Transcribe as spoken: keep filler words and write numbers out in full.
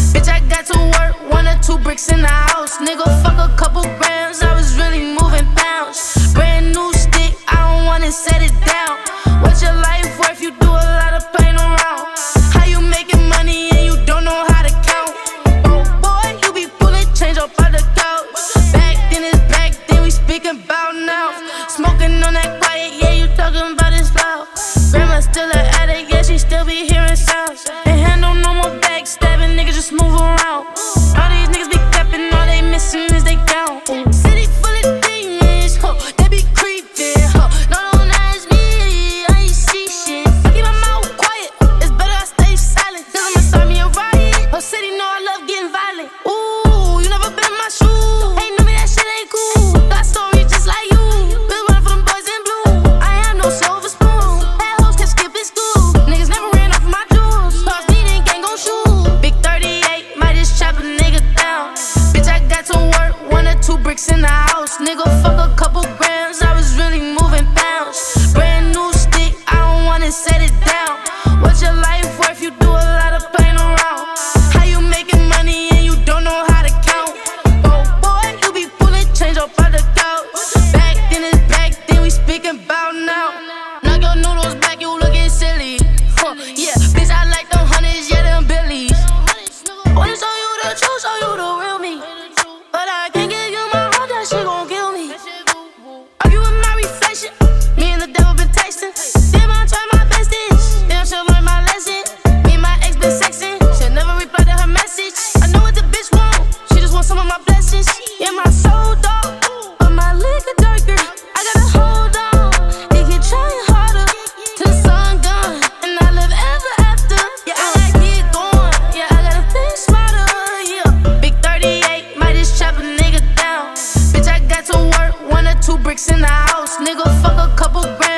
Bitch, I got to work, one or two bricks in the house. Nigga, fuck a couple grams, I was really moving pounds. Brand new stick, I don't wanna set it down. What's your life worth? You do a lot of playing around. How you making money and you don't know how to count? Oh boy, you be pulling change up on the couch. Back then it's back, then we speaking about now. Smoking on that quiet, yeah, you talking about this loud. Grandma still an addict, yeah, she still be hearing sounds. Ain't handle no more backstabbing, niggas just move around. All these niggas be capping, all they missing is they down. City full of demons, huh, they be creeping, huh. No, don't ask me, I ain't see shit. I keep my mouth quiet, it's better I stay silent. Cause I'ma start me a riot. Whole city know I love getting violent. Ooh, you never been in my shoes. Ain't know me, that shit ain't cool. Got stories just like you. Been running for them boys in blue. I am no silver spoon. Bad hoes can skip in school. Niggas never ran off of my jewels. Toss me, then gang gon' shoot. Big thirty-eight, might just chop a nigga down. Bitch, I got to work, one or two bricks in the house. Nigga, fuck a couple grams, I was really moving pounds. Brand new stick, I don't wanna set it down. What's your life worth? You do a lot of playing around. How you making money and you don't know how to count? Oh boy, you be pulling change up on the couch. Back then it's back, then we speaking about now. Knock your noodles back, you looking silly. Huh, yeah, bitch, I like them hundreds, yeah, them billies. Wanna show you the truth, show you the real me. But I can't give you my heart, that shit gon' kill me. Argue with my reflection, me and the devil been texting. Damn, I try my bestest, damn, she'll learn my lesson. Me and my ex been sexing, she'll never reply to her message. I know what the bitch want, she just want some of my blessings. Yeah, my soul dark, but my liquor darker. I gotta hold on, it keep trying harder till the sun gone, and I live ever after. Yeah, I gotta get going, yeah, I gotta think smarter, yeah. Big thirty-eight, might just chop a nigga down. Bitch, I got to work, one or two bricks in the house. Nigga, fuck a couple grams.